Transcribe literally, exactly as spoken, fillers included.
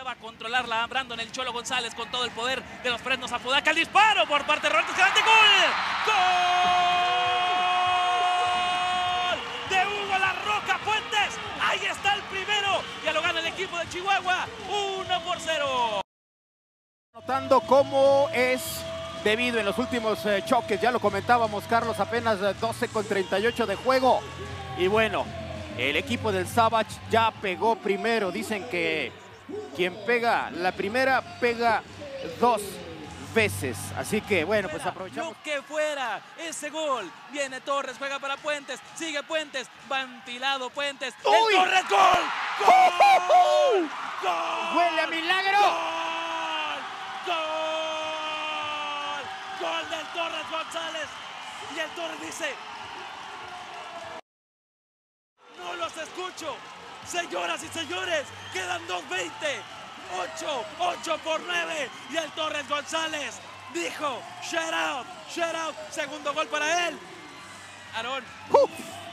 va a controlarla Brandon el Cholo González con todo el poder de los Fresnos Apodaca. El disparo por parte de Roberto Escalante. ¡Gol! ¡Gol! De Hugo La Roca Fuentes. Ahí está el primero. Ya lo gana el equipo de Chihuahua. uno por cero. Notando cómo es debido en los últimos eh, choques, ya lo comentábamos, Carlos, apenas eh, doce con treinta y ocho de juego. Y bueno, el equipo del Savage ya pegó primero. Dicen que quien pega la primera, pega dos veces. Así que bueno, pues aprovechamos. Lo que fuera ese gol. Viene Torres, juega para Puentes, sigue Puentes, va enfilado Puentes. ¡Uy! ¡El Torres, gol! ¡Gol! ¡Gol! ¡Huele a milagro! ¡Gol! ¡Gol! ¡Gol del Torres González! Y el Torres dice: no los escucho. Señoras y señores, quedan dos veinte. ocho, ocho por nueve. Y el Torres González dijo: shut out, shut out. Segundo gol para él. Aarón. ¡Uf!